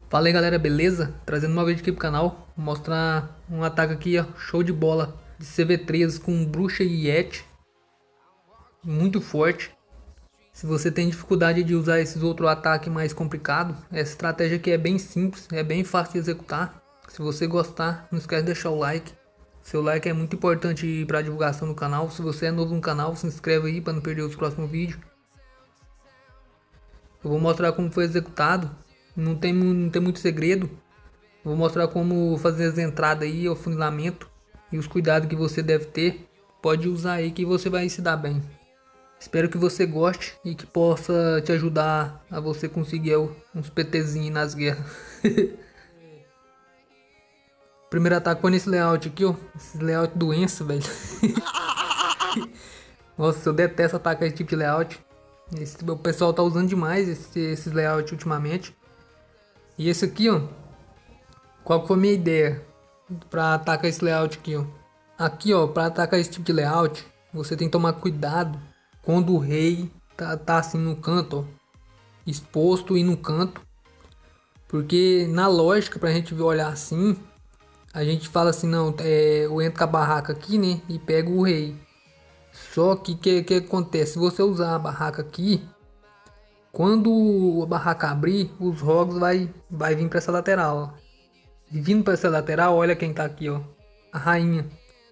Fala aí galera, beleza? Trazendo uma vídeo aqui pro canal, vou mostrar um ataque aqui, ó, show de bola, de CV3 com bruxa e Yeti, muito forte. Se você tem dificuldade de usar esses outros ataques mais complicados, essa estratégia aqui é bem simples, é bem fácil de executar. Se você gostar, não esquece de deixar o like, seu like é muito importante para a divulgação do canal. Se você é novo no canal, se inscreve aí para não perder os próximos vídeos. Eu vou mostrar como foi executado. Não tem muito segredo. Vou mostrar como fazer as entradas aí, o funilamento e os cuidados que você deve ter. Pode usar aí que você vai se dar bem. Espero que você goste e que possa te ajudar a você conseguir uns PTzinhos nas guerras. Primeiro ataque foi nesse layout aqui, ó. Esse layout doença, velho. Nossa, eu detesto atacar esse tipo de layout. O pessoal tá usando demais esses layouts ultimamente. E esse aqui, ó, qual que foi a minha ideia para atacar esse layout aqui, ó? Aqui, ó, para atacar esse tipo de layout, você tem que tomar cuidado quando o rei tá assim no canto, ó, exposto e no canto. Porque na lógica, pra gente olhar assim, a gente fala assim, não, eu entro com a barraca aqui, né, e pego o rei. Só que que acontece? Se você usar a barraca aqui, quando a barraca abrir, os rogues vai vir para essa lateral, ó. E vindo para essa lateral, olha quem tá aqui, ó. A rainha.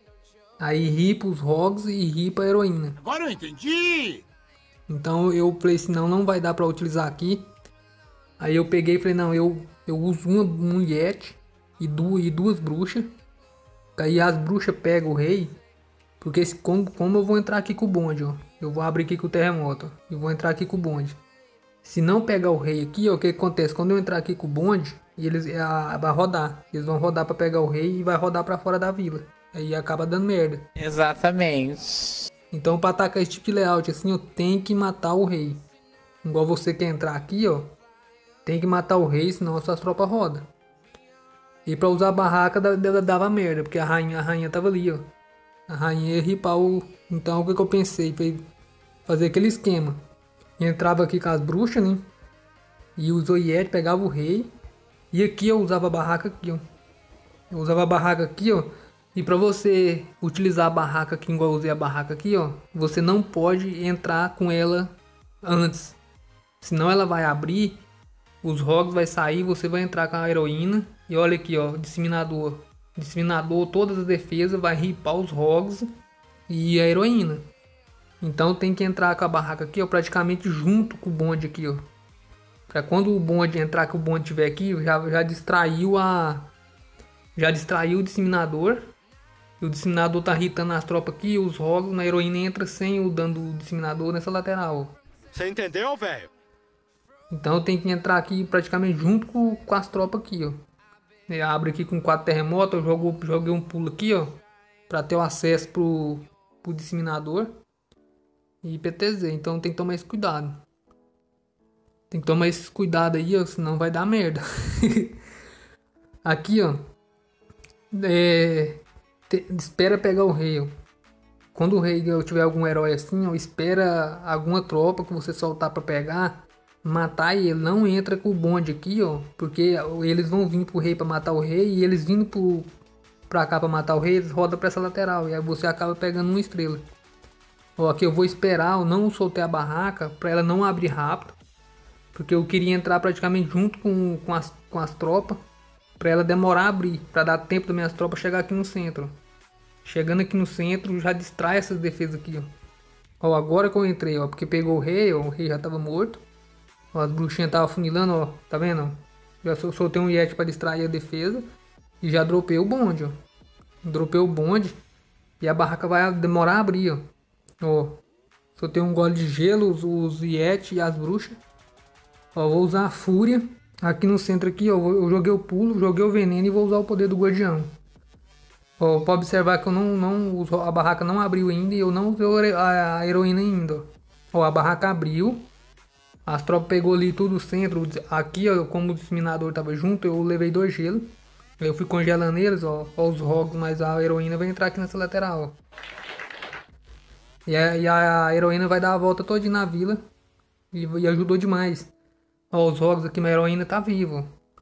Aí ripa os rogues e ripa a heroína. Agora eu entendi! Então eu falei, senão não vai dar para utilizar aqui. Aí eu peguei e falei, não, eu uso um Yeti e duas bruxas. Aí as bruxas pegam o rei. Porque como eu vou entrar aqui com o bonde, ó. Eu vou abrir aqui com o terremoto, ó. E vou entrar aqui com o bonde. Se não pegar o rei aqui, ó, o que acontece? Quando eu entrar aqui com o bonde, vai rodar. Eles vão rodar para pegar o rei e vai rodar para fora da vila. Aí acaba dando merda. Exatamente. Então para atacar esse tipo de layout assim, eu tenho que matar o rei. Igual você quer entrar aqui, ó. Tem que matar o rei, senão as suas tropas rodam. E para usar a barraca dava merda, porque a rainha tava ali, ó. A rainha ia ripar o... Então o que eu pensei? Foi fazer aquele esquema. Entrava aqui com as bruxas, né? E usou Yeti, pegava o rei. E aqui eu usava a barraca aqui, ó. Eu usava a barraca aqui, ó. E pra você utilizar a barraca aqui, igual eu usei a barraca aqui, ó. Você não pode entrar com ela antes. Senão ela vai abrir. Os rogues vai sair, você vai entrar com a heroína. E olha aqui, ó. Disseminador. Disseminador, todas as defesas, vai ripar os rogues e a heroína. Então tem que entrar com a barraca aqui, ó, praticamente junto com o bonde aqui, ó. Pra quando o bonde entrar, que o bonde tiver aqui, já distraiu o disseminador. E o disseminador tá irritando as tropas aqui, os rogues, na heroína entra sem o dano do disseminador nessa lateral, ó. Você entendeu, velho? Então tem que entrar aqui praticamente junto com as tropas aqui, ó. Eu abro aqui com 4 terremotos, eu joguei um pulo aqui, ó. Pra ter o acesso pro disseminador. E PTZ, então tem que tomar esse cuidado. Tem que tomar esse cuidado aí, ó, senão vai dar merda. Aqui, ó. Espera pegar o rei, ó. Quando o rei tiver algum herói assim, ó, espera alguma tropa que você soltar pra pegar, matar ele. Não entra com o bonde aqui, ó. Porque eles vão vir pro rei pra matar o rei. E eles vindo pra cá pra matar o rei, eles rodam pra essa lateral. E aí você acaba pegando uma estrela. Ó, aqui eu vou esperar, eu não soltei a barraca para ela não abrir rápido. Porque eu queria entrar praticamente junto com as tropas. Para ela demorar a abrir, para dar tempo das minhas tropas chegar aqui no centro. Chegando aqui no centro, já distrai essas defesas aqui, ó. Ó, agora que eu entrei, ó, porque pegou o rei, ó, o rei já tava morto. Ó, as bruxinhas estavam funilando, ó, tá vendo? Ó? Já soltei um Yeti para distrair a defesa. E já dropei o bonde, ó. Dropei o bonde. E a barraca vai demorar a abrir, ó. Ó, só tem um gole de gelo, os Yeti e as bruxas. Ó, vou usar a fúria. Aqui no centro aqui, ó, eu joguei o pulo, joguei o veneno e vou usar o poder do guardião. Ó, pode observar que eu não a barraca não abriu ainda e eu não usei a heroína ainda. Ó, a barraca abriu. As tropas pegou ali tudo o centro. Aqui, ó, como o disseminador tava junto, eu levei 2 gelos. Eu fui congelando eles, ó os rogues, mas a heroína vai entrar aqui nessa lateral, ó. E a heroína vai dar a volta todinha na vila. E ajudou demais. Ó, os rogues aqui, mas a heroína tá viva.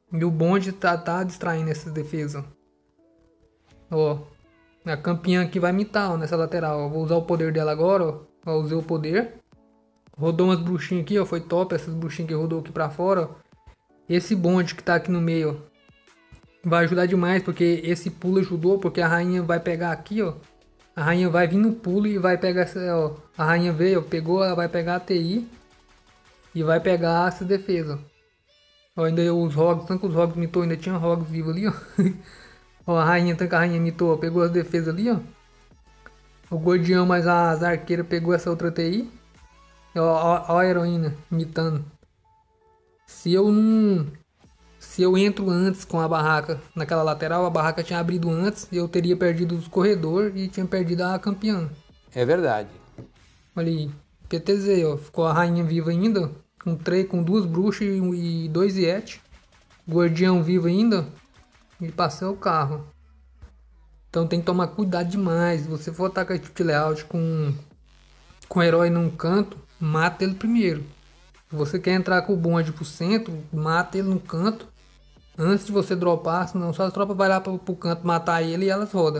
E o bonde tá distraindo essas defesas. Ó. A campeã aqui vai mitar, ó, nessa lateral. Ó. Vou usar o poder dela agora, ó. Ó, usei o poder. Rodou umas bruxinhas aqui, ó. Foi top essas bruxinhas que rodou aqui pra fora, ó. Esse bonde que tá aqui no meio, ó, vai ajudar demais, porque esse pulo ajudou, porque a rainha vai pegar aqui, ó. A rainha vai vir no pulo e vai pegar essa, ó. A rainha veio, ó, pegou, ela vai pegar a TI e vai pegar essa defesa, ó. Ainda os Rogs, tanto que os Rogs mitou, ainda tinha Rogs vivo ali, ó. Ó, a rainha, tanto que a rainha mitou, ó, pegou as defesas ali, ó. O guardião mais as arqueiras pegou essa outra TI. Ó a heroína mitando. Se eu entro antes com a barraca naquela lateral, a barraca tinha abrido antes, eu teria perdido os corredores e tinha perdido a campeã. É verdade. Olha aí, PTZ, ó, ficou a rainha viva ainda, com duas bruxas e dois Yeti. Guardião vivo ainda e passei o carro. Então tem que tomar cuidado demais. Se você for atacar tipo de layout com o herói num canto, mata ele primeiro. Se você quer entrar com o bonde pro centro, mata ele no canto antes de você dropar, senão só as tropas vai lá pro canto matar ele e elas rodam.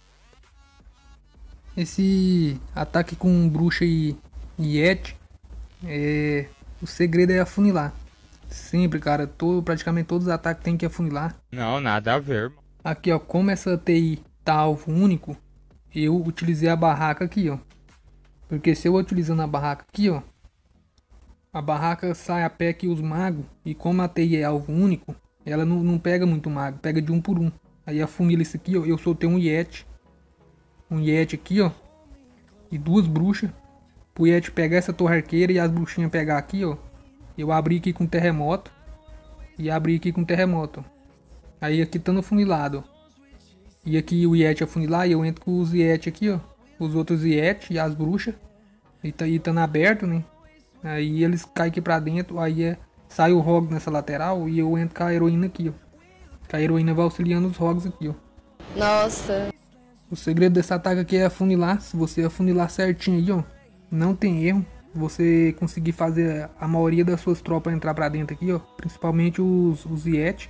Esse ataque com bruxa e Yeti, o segredo é afunilar. Sempre, cara, praticamente todos os ataques tem que afunilar. Não, nada a ver. Aqui, ó, como essa TI tá alvo único, eu utilizei a barraca aqui, ó. Porque se eu utilizando a barraca aqui, ó, a barraca sai a pé que os magos, e como a TI é alvo único, ela não pega muito mago, pega de um por um. Aí afunila isso aqui, ó, eu soltei um Yeti aqui, ó, e duas bruxas, pro Yeti pegar essa torre arqueira e as bruxinhas pegar aqui, ó. Eu abri aqui com terremoto, e abri aqui com terremoto. Aí aqui tá no funilado, ó. E aqui o Yeti afunilar, e eu entro com os Yeti aqui, ó, os outros Yeti e as bruxas, e tá aberto, né. Aí eles caem aqui pra dentro, aí sai o Rogue nessa lateral e eu entro com a heroína aqui, ó. Que a heroína vai auxiliando os Rogues aqui, ó. Nossa. O segredo desse ataque aqui é afunilar. Se você afunilar certinho aí, ó, não tem erro. Você conseguir fazer a maioria das suas tropas entrar pra dentro aqui, ó. Principalmente os Yeti.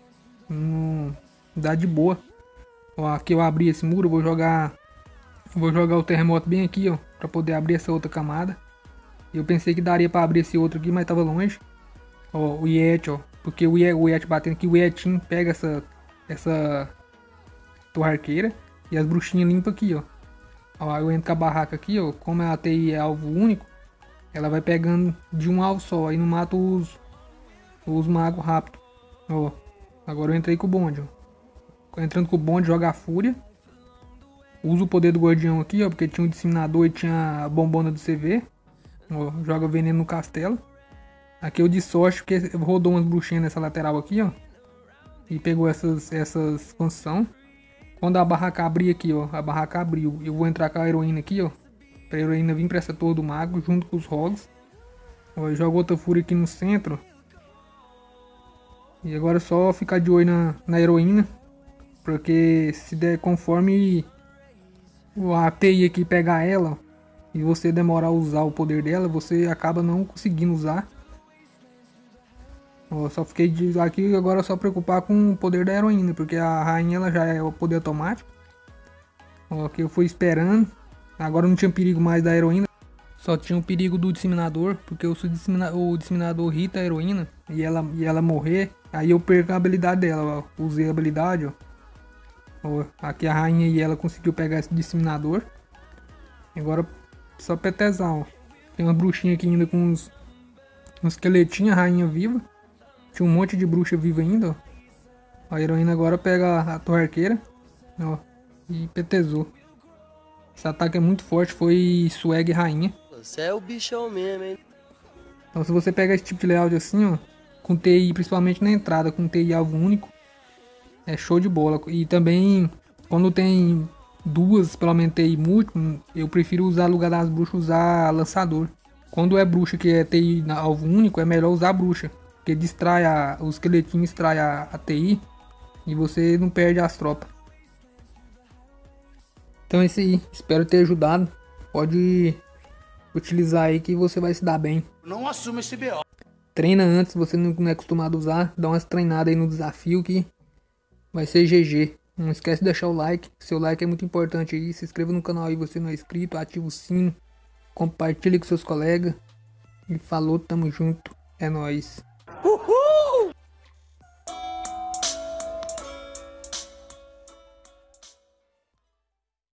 Dá de boa. Ó, aqui eu abri esse muro, vou jogar o terremoto bem aqui, ó. Pra poder abrir essa outra camada. Eu pensei que daria pra abrir esse outro aqui, mas tava longe. Ó, o Yeti, ó. Porque o Yeti batendo aqui, o Yetinho pega essa torre arqueira. E as bruxinhas limpam aqui, ó. Ó, eu entro com a barraca aqui, ó. Como a TI é alvo único, ela vai pegando de um alvo só. Aí não mata os magos rápido. Ó, agora eu entrei com o bonde, ó. Entrando com o bonde, joga a fúria. Uso o poder do guardião aqui, ó. Porque tinha um disseminador e tinha a bombona do CV. Ó, joga veneno no castelo. Aqui eu de sorte porque rodou umas bruxinhas nessa lateral aqui, ó. E pegou essas construções. Quando a barraca abrir aqui, ó. A barraca abriu. Eu vou entrar com a heroína aqui, ó. Pra heroína vir pra essa torre do mago junto com os Rogues. Ó, eu jogo outra fúria aqui no centro. E agora é só ficar de olho na heroína. Porque se der conforme a TI aqui pegar ela, ó, e você demorar a usar o poder dela, você acaba não conseguindo usar. Ó, só fiquei aqui agora só preocupar com o poder da heroína, porque a rainha ela já é o poder automático. Ó, que eu fui esperando. Agora não tinha perigo mais da heroína. Só tinha o perigo do disseminador, porque o disseminador irrita a heroína e ela morrer. Aí eu perco a habilidade dela, ó. Usei a habilidade, ó. Ó, aqui a rainha e ela conseguiu pegar esse disseminador. Agora só PTzar, ó. Tem uma bruxinha aqui ainda com uns esqueletinhos, a rainha viva. Tinha um monte de bruxa viva ainda, ó. A heroína agora pega a torre arqueira, ó, e PTzou. Esse ataque é muito forte, foi swag rainha. Você é o bichão mesmo, hein? Então se você pega esse tipo de layout assim, ó, com TI, principalmente na entrada, com TI alvo único, é show de bola. E também, quando tem duas, pelo menos TI múltiplo, eu prefiro usar, no lugar das bruxas, usar lançador. Quando é bruxa que é TI alvo único, é melhor usar bruxa. Porque distrai o esqueletinho, distrai a TI e você não perde as tropas. Então é isso aí, espero ter ajudado. Pode utilizar aí que você vai se dar bem. Não assume esse BO. Treina antes, se você não é acostumado a usar. Dá umas treinadas aí no desafio que vai ser GG. Não esquece de deixar o like. Seu like é muito importante aí. Se inscreva no canal aí se você não é inscrito. Ativa o sino. Compartilhe com seus colegas. E falou, tamo junto. É nóis.